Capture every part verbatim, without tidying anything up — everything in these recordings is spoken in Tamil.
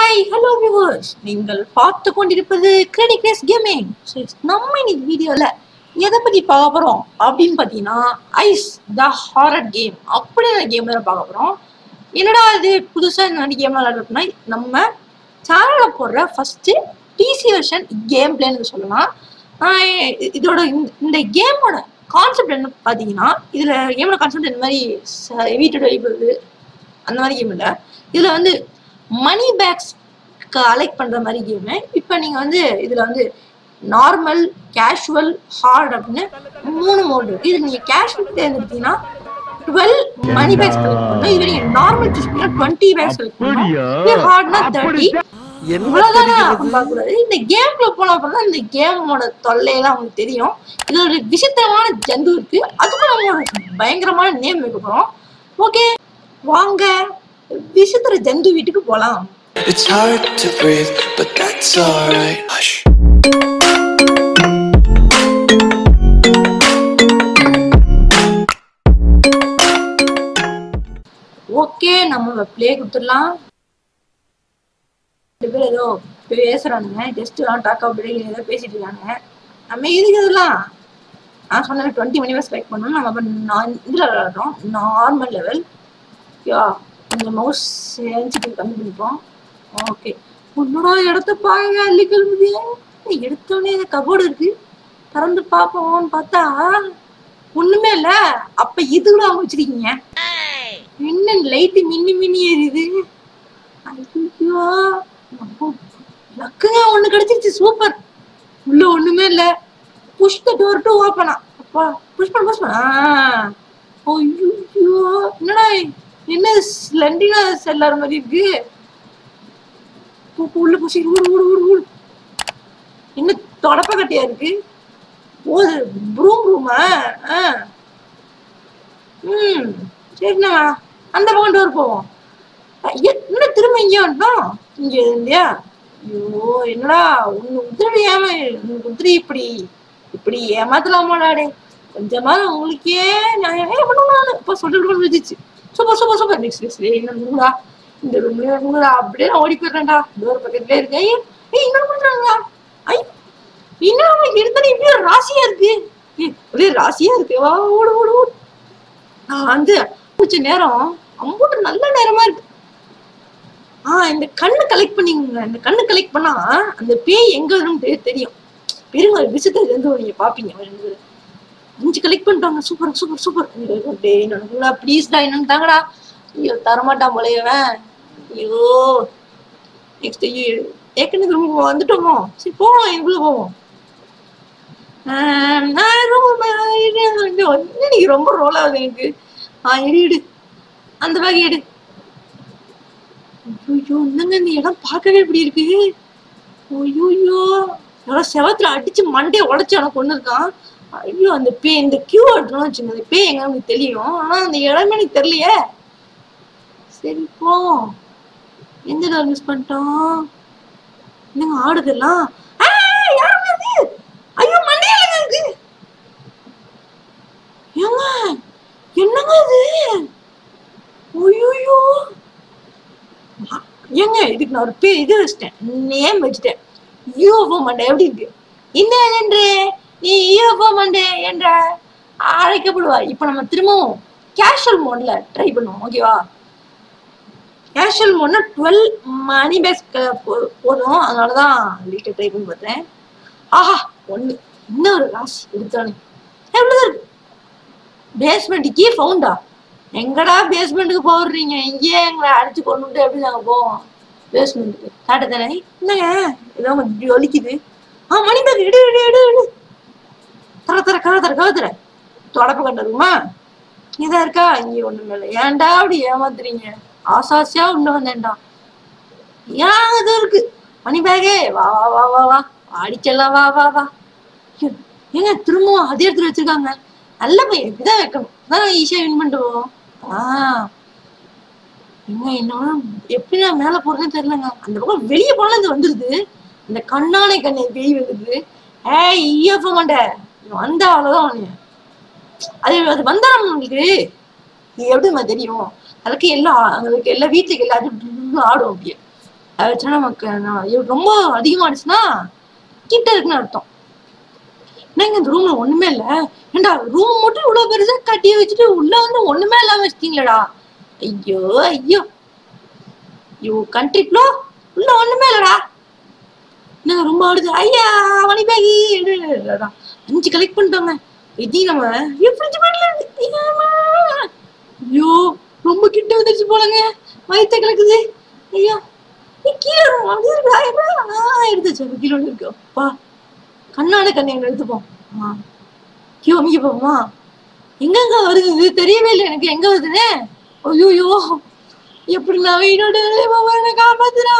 ஹாய் ஹலோ வியூவர்ஸ், நீங்கள் பார்த்து கொண்டிருப்பது கிரெடிக்னஸ் கேமிங். நம்ம இன்னைக்கு வீடியோல எதை பத்தி பார்க்க போறோம் அப்படின்னு பார்த்தீங்கன்னா, ஐஸ் த ஹாரர் கேம் அப்படிங்கிற கேம் தான் பார்க்க போறோம். என்னடா இது புதுசா இந்த மாதிரி கேம் விளையாடுறதுனா, நம்ம சேனல்ல போடுற ஃபர்ஸ்ட் பிசி வெர்ஷன் கேம் பிளேன்னு சொல்லலாம். இதோட இந்த கேமோட கான்செப்ட் என்ன பார்த்தீங்கன்னா, இதுல கேமோட கான்செப்ட் இந்த மாதிரி வீட்டு வெளிப்படுது அந்த மாதிரி கேம் இல்லை. இதுல வந்து மணி பேக்ஸ் கலெக்ட் பண்ற மாதிரி கேமு. இப்போ நீங்க வந்து இதுல வந்து நார்மல், கேஷுவல், ஹார்ட் அப்படின்னு மூணு மோட் இருக்கு. இது நீங்க கேஷுவல் தேர்ந்தெடுத்தீங்கன்னா டுவெல் மணி பேக்ஸ் கலெக்ட் பண்ணணும். இதுவே நீங்க நார்மல் சூஸ் பண்ணா டுவெண்ட்டி பேக்ஸ் கலெக்ட் பண்ணணும். இதே ஹார்ட்னா தேர்ட்டி. இவ்வளவுதானே பார்க்கக்கூடாது. இந்த கேம்குள்ள போன அப்புறம் தான் இந்த கேமோட தொல்லையெல்லாம் உங்களுக்கு தெரியும். இது ஒரு விசித்திரமான ஜந்து இருக்கு. அதுக்கு நம்மளோட பயங்கரமான நேம் வைக்க போறோம். ஓகே, வாங்க விசித்திர ஜந்து வீட்டுக்கு போலாம். It's hard to breathe, but that's alright. Hush. Okay, நம்ம ப்ளே கொடுத்துடலாம். ரெண்டு பேர் ஏதோ பேசுறானுங்க, ஜஸ்ட் டாக் அவுட் ஏதோ பேசிட்டு இருக்காங்க. நம்ம இதுக்கு இதெல்லாம் நான் சொன்ன டுவெண்ட்டி மணி வரை ஸ்பெக்ட் பண்ணணும். நம்ம நான் இதில் விளையாடுறோம் நார்மல் லெவல். யா இந்த மவுஸ் சென்சிட்டிவ் கம்மி பண்ணிப்போம். ஓகே, உன்னோட இடத்த பாருங்க, அள்ளி கிளம்புது. எடுத்தோடனே இந்த கபோர்டு இருக்கு, திறந்து பார்ப்போம்னு பார்த்தா ஒண்ணுமே இல்ல. அப்ப இது கூட அவங்க வச்சிருக்கீங்க. என்ன லைட்டு மின்னி மின்னி எரியுது. ஐயோ, லக்குங்க ஒண்ணு கிடைச்சிருச்சு. சூப்பர். உள்ள ஒண்ணுமே இல்ல. புஷ் த டோர் டு ஓபனா. அப்பா புஷ் பண்ண புஷ் பண்ண. ஐயோ, என்னடா என்ன ஸ்லண்டினா செல்லார் மாதிரி இருக்கு. உள்ள பூசி ஊடு ஊடு ஊடு ஊடு. என்ன தொடப்ப கட்டியா இருக்கு. ஓது ப்ரூம் ரூமா. ம் சரிண்ணா, அந்த பக்கம் டோர் போவோம். என்ன திரும்ப இங்கே வந்துட்டோம். இங்க இல்லையா? ஐயோ, என்னடா உன்னு உதிரி ஏமா உதிரி இப்படி இப்படி ஏமாத்தலாமாடாடே. கொஞ்சமாவது உங்களுக்கே நான் ஏன் பண்ணுவானு இப்போ சொல்லிட்டு விழுந்துச்சு. Super super super. Next next என்னடா இந்த ரூம்ல இருக்குங்களா? அப்படியே நான் ஓடி போயிடுறேன்டா. டோர் பக்கத்துலேயே இருக்கேன். ஏய் என்ன பண்றாங்களா? ஐ என்ன எடுத்தானே இப்படி ஒரு ராசியா இருக்கு. ஒரே ராசியா இருக்கு. வா ஓடு ஓடு ஓடு. நான் வந்து கொஞ்ச நேரம் அம்பூட்டு நல்ல நேரமா இருக்கு. ஆஹ் இந்த கண்ணு கலெக்ட் பண்ணிங்க. இந்த கண்ணு கலெக்ட் பண்ணா அந்த பேய் எங்க வரும்னு தெரியும். பெருங்க விஷயத்த இருந்து நீங்க பாப்பீங்க. அஞ்சு கலெக்ட் பண்ணிட்டாங்க. Super super super. என்னடா ப்ளீஸ்டா என்னன்னு தாங்கடா. ஐயோ தரமாட்டான் போலையவன். ஐயோ நெக்ஸ்ட் ஏற்கனவே ரூம் வந்துட்டோமோ. சரி போவோம், எங்களுக்குள்ள போவோம். நீ ரொம்ப ரோல் ஆகுது எனக்கு. ஆஹ் எடு எடு, அந்த பேக் எடு. ஐயோ என்னங்க இந்த இடம் பார்க்கவே இப்படி இருக்கு. ஐயோ எவ்வளோ செவத்துல அடிச்சு மண்டையை உடச்சு எனக்கு ஒண்ணு இருக்கான். ஐயோ அந்த பே இந்த கியூ எடுத்துன்னு வச்சுங்க. அந்த பே எங்க எனக்கு தெரியும், ஆனா அந்த இடமே எனக்கு தெரியலையே. சரி போ. எந்த நாள் மிஸ் பண்ணிட்டோம். என்னங்க ஆடுதெல்லாம். ஐயோ மண்டையில இருக்கு. ஏங்க என்னங்க இது? ஐயோ ஏங்க இதுக்கு நான் ஒரு பே இது வச்சிட்டேன், நேம் வச்சுட்டேன். யூஎஃப்ஓ மண்டை எப்படி இருக்கு? இந்த என்று நீ யூஎஃப்ஓ மண்டை என்ற அழைக்கப்படுவார். இப்ப நம்ம திரும்பவும் கேஷுவல் மோட்ல ட்ரை பண்ணுவோம். ஓகேவா? கேஷுவல் மோட்னா டுவெல் மணி பேக்ஸ் போதும். அதனாலதான் வீட்டை ட்ரை பண்ணி பார்த்தேன். ஆஹா ஒண்ணு இன்னொரு ராசி எடுத்தானே. எவ்வளவு இருக்கு? பேஸ்மெண்ட் கீ ஃபவுண்டா? எங்கடா பேஸ்மெண்ட்டுக்கு போடுறீங்க? இங்கேயே எங்களை அடிச்சு கொண்டுட்டு எப்படி நாங்க போவோம் பேஸ்மெண்ட்டுக்கு? காட்ட தானே. என்னங்க ஏதோ கொஞ்சம் ஒலிக்குது. ஆ மணி பேக் எடு எடு எடு எடு. தர தர கதை தர கதை தர தொடப்ப கட்டுமா? இதா இருக்கா? இங்கே ஒண்ணுமே இல்லை. ஏன்டா அப்படி ஏமாத்துறீங்க? ஆசாசியா உள்ள வந்தேன்டா. ஏன் இது இருக்கு மணி பேக்கே? வா வா வா வா வா அடிச்செல்லாம் வா வா வா. ஏங்க திரும்பவும் அதே இடத்துல வச்சிருக்காங்க. நல்ல பையன் இப்படிதான் வைக்கணும், அதான் ஈஸியா வின் பண்ணிட்டு போவோம். ஆஹ் எங்க என்னோட எப்படி நான் மேல போறதுன்னு தெரியலங்க. அந்த பக்கம் வெளியே போனா இது வந்துருது. இந்த கண்ணானை கண்ணை பேய் வந்துருது. ஏய் ஈயப்ப மாட்டே வந்தா அவ்வளவுதான். அது அது வந்தா உங்களுக்கு எப்படிமா தெரியும்? அதுக்கு எல்லாம் அங்களுக்கு எல்லா வீட்டுக்கு எல்லாத்தையும் ஆடும். அப்படியே அதை வச்சா நமக்கு ரொம்ப அதிகமாகிடுச்சுன்னா கிட்ட இருக்குன்னு அர்த்தம். என்னங்க இந்த ரூம்ல ஒண்ணுமே இல்ல, ஏண்டா ரூம் மட்டும் இவ்வளவு பெருசா கட்டி வச்சுட்டு உள்ள வந்து ஒண்ணுமே இல்லாம வச்சிட்டீங்களடா. ஐயோ ஐயோ ஐயோ கண்ட்ரி ப்ளோ, உள்ள ஒண்ணுமே இல்லடா. என்ன ரொம்ப ஆடுது. ஐயா மணி பேகி அஞ்சு கலெக்ட் பண்ணிட்டோங்க. இது நம்ம ஐயோ ரொம்ப கிட்ட வந்துருச்சு போலங்க, வயிற்ற கலக்குது. ஐயா கீழே எடுத்துச்சு, கீழே இருக்கு. அப்பா கண்ணாட கண்ணை எடுத்துப்போம். ஐயோ அமிக்க போமா, எங்கங்க வருது இது தெரியவே இல்லை எனக்கு எங்க வருதுன்னு. ஐயோயோ எப்படி நான் வீடோட காப்பாத்துறா.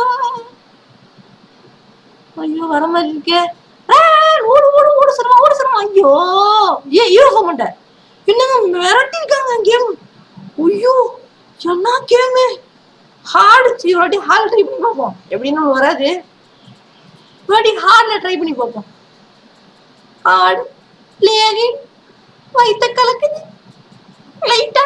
ஐயோ வர மாதிரி இருக்கே, ஓடு ஓடு ஓடு சொல்லுமா ஓடு சொல்லுமா. ஐயோ ஏ யூஎஃப்ஓ மாட்டேன் என்னங்க மிரட்டி இருக்காங்க கேம். ஐயோ என்ன கேமு ஹார்டு. ஒரு வாட்டி ஹார்ட்ல ட்ரை பண்ணி பார்ப்போம், எப்படின்னு வராது. ஒரு வாட்டி ஹார்ட்ல ட்ரை பண்ணி பார்ப்போம். ஹார்டு லேகி வயித்த கலக்குது லைட்டா.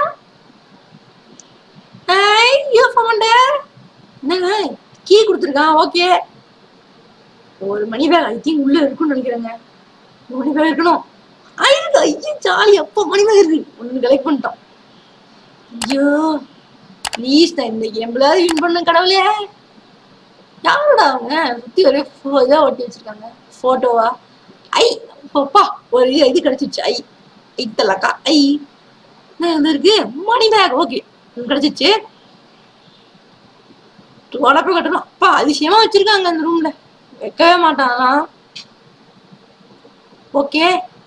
ஐய் யூஎஃப்ஓ மாட்டேன் என்னங்க கீ கொடுத்துருக்கான். ஓகே ஒரு மணி பேக் ஐ திங்க் உள்ள இருக்குன்னு நினைக்கிறேங்க. மணி பேக் இருக்கணும். ஐயோ ஐயோ ஜாலி. அப்போ மணி பேக் இருக்கு, ஒண்ணு கலெக்ட் பண்ணிட்டோம். ஐயோ ப்ளீஸ் நான் இந்த கேம்ல வின் பண்ண கடவுளே. யாரோட அவங்க சுத்தி ஒரே இதா ஒட்டி வச்சிருக்காங்க போட்டோவா. ஐ அப்பா ஒரு இது கிடைச்சிருச்சு. ஐ ஐத்தலக்கா ஐ என்ன இருக்கு மணி பேக். ஓகே கிடைச்சிச்சு. உடப்ப கட்டணும். அப்பா அதிசயமா வச்சிருக்காங்க அந்த ரூம்ல, வைக்கவே மாட்டானா. ஓகே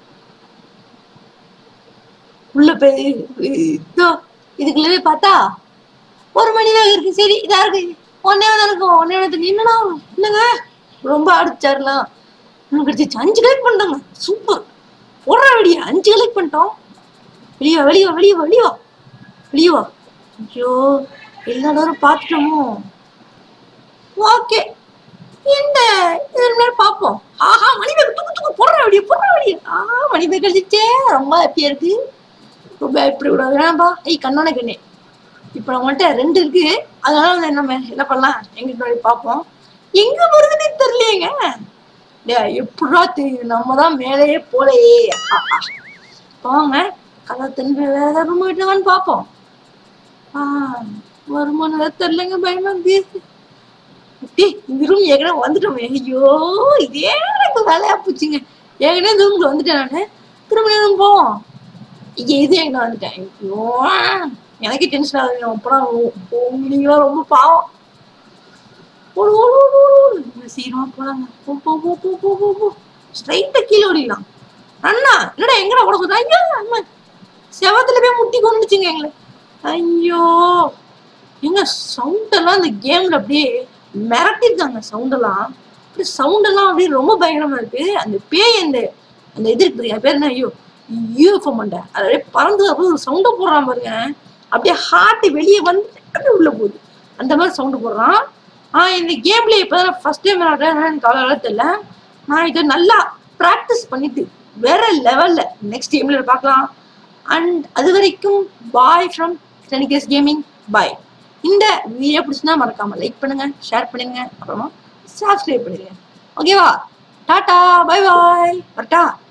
உள்ள போய் இதுக்குள்ளவே பார்த்தா ஒரு மணி நேரம் இருக்கு. சரி இதா இருக்கு, ஒன்னே தான் இருக்கும். ஒன்னே வந்து என்னன்னா என்னங்க ரொம்ப அடிச்சாருலாம் கிடைச்சிச்சு. அஞ்சு கலெக்ட் பண்ணிட்டாங்க. சூப்பர் போடுற வெளியே அஞ்சு கலெக்ட் பண்ணிட்டோம். வெளியவா வெளியவா வெளியவா வெளியவா வெளியவா. ஐயோ எல்லா நேரம் பார்த்துட்டோமோ. ஓகே என்ன இது பார்ப்போம். ஆஹா மணி பேக் தூக்கு தூக்கு போடுற வெளியே போடுற வெளியே. ஆஹா மணி பேக் கிடைச்சிச்சே, ரொம்ப ஹாப்பியா இருக்கு. ரொம்ப எப்படி விடாது வேணாம்பா. ஐய் கண்ணான கண்ணே. இப்ப நம்மகிட்ட ரெண்டு இருக்கு, அதனால வந்து நம்ம என்ன பண்ணலாம் எங்கிட்ட பார்ப்போம். எங்க போறதுன்னு தெரியலையேங்க. எப்படா தெரியும், நம்ம தான் மேலேயே போலையே. போங்க கதை திரும்பி வேற ரூம் வீட்டுலவான்னு பார்ப்போம். ஆஹ் வருமானு தெரியலங்க, பயமா இருக்கு. இந்த ரூம் ஏற்கனவே வந்துட்டோமே. ஐயோ இதே எனக்கு வேலையா போச்சுங்க. ஏற்கனவே இந்த ரூம்ல வந்துட்டேன் நானு. திரும்ப ரூம் போவோம். இங்க இது எங்க வந்துட்டேன். ஐயோ எனக்கே டென்ஷன் ஆகுது. அப்புறம் நீங்களாம் ரொம்ப பாவம். சீக்கிரமா போலாங்க. போ போ போ போ போ போ போ ஸ்ட்ரைட்டா கீழே ஓடிடலாம். அண்ணா என்னடா எங்கடா உடம்புதா. ஐயோ அண்ணா செவத்துல போய் முட்டி கொண்டுச்சுங்க எங்களை. ஐயோ எங்க சவுண்ட் எல்லாம் இந்த கேம்ல அப்படியே மிரட்டிருக்காங்க. சவுண்ட் எல்லாம் அப்படியே சவுண்ட் எல்லாம் அப்படியே ரொம்ப பயங்கரமா இருக்கு. அந்த பேய் அந்த அந்த இது இருக்கு என் பேர் என்ன, ஐயோ யூஎஃப்ஓ மண்டை அது அப்படியே பறந்து அப்படியே ஒரு சவுண்டை போடுறான் பாருங்க. அப்படியே ஹார்ட் வெளியே வந்து அப்படியே உள்ள போகுது, அந்த மாதிரி சவுண்டு போடுறான். ஆஹ் இந்த கேம்ல இப்பதான் ஃபர்ஸ்ட் டைம் விளையாடுறேன், கவலை தெரியல. நான் இதை நல்லா ப்ராக்டிஸ் பண்ணிட்டு வேற லெவல்ல நெக்ஸ்ட் கேம்ல பார்க்கலாம். அண்ட் அது வரைக்கும் பாய் ஃப்ரம் டெனிகேஸ் கேமிங். பாய். இந்த வீடியோ பிடிச்சுன்னா மறக்காம லைக் பண்ணுங்க, ஷேர் பண்ணுங்க, அப்புறமா சப்ஸ்கிரைப் பண்ணுங்க. ஓகேவா? Tata bye bye. வரட்டா.